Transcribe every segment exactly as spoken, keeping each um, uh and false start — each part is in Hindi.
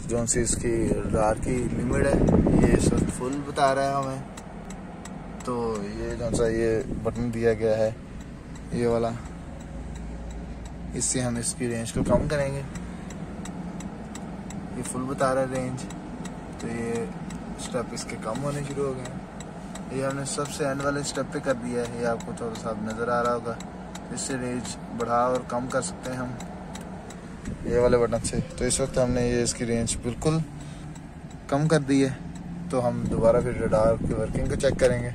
जो सी इसकी रडार की लिमिट है ये इस वक्त फुल बता रहा है हमें। तो ये जो सा ये बटन दिया गया है ये वाला, इससे हम इसकी रेंज को कम करेंगे। ये फुल बता रहा है रेंज, तो ये स्टेप इसके कम होने शुरू हो गए। ये हमने सबसे एंड वाले स्टेप पे कर दिया है, ये आपको थोड़ा सा नज़र आ रहा होगा। इससे रेंज बढ़ा और कम कर सकते हैं हम ये वाले बटन से। तो इस वक्त हमने ये इसकी रेंज बिल्कुल कम कर दी है। तो हम दोबारा फिर रडार की वर्किंग को चेक करेंगे।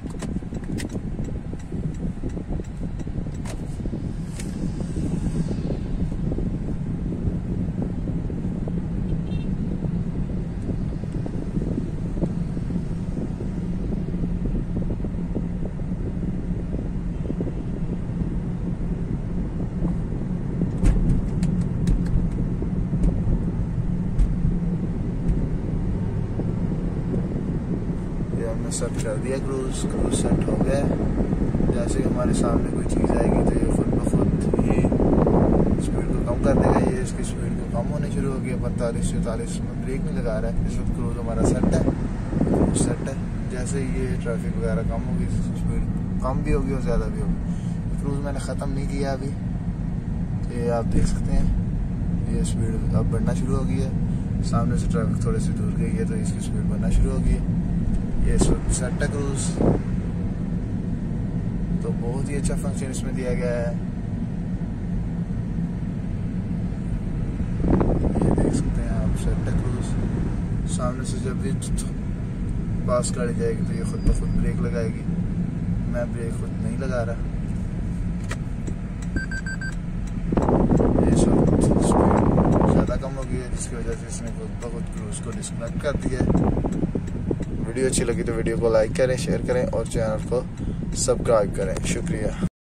हमने सेट कर दिया क्रूज क्रूज सेट हो गया। जैसे हमारे सामने कोई चीज़ आएगी तो ये खुद ब खुद ये स्पीड को कम कर देगा। ये इसकी स्पीड को कम होने शुरू हो गया, पैंतालीस चौतालीस में ब्रेक नहीं लगा रहा है। इस वक्त क्रूज हमारा सेट है, क्रूज सेट है। जैसे ये ट्रैफिक वगैरह कम होगी, स्पीड कम भी होगी और ज़्यादा भी होगी। क्रूज मैंने ख़त्म नहीं किया अभी, तो ये आप देख सकते हैं ये स्पीड अब बढ़ना शुरू हो गई है। सामने से ट्रैफिक थोड़ी सी दूर गई है तो इसकी स्पीड बढ़ना शुरू हो गई है। ये सेट है क्रूज, तो बहुत ही अच्छा फंक्शन इसमें दिया गया है। ये देख सकते हैं आप, सेट है क्रूज। सामने से जब भी पास गाड़ी जाएगी तो ये खुद ब खुद ब्रेक लगाएगी। मैं ब्रेक खुद नहीं लगा रहा। ये सब स्पीड ज़्यादा कम हो गई है जिसकी वजह से इसने खुद ब खुद क्रूज को डिस्कनेक्ट कर दिया है। वीडियो अच्छी लगी तो वीडियो को लाइक करें, शेयर करें और चैनल को सब्सक्राइब करें। शुक्रिया।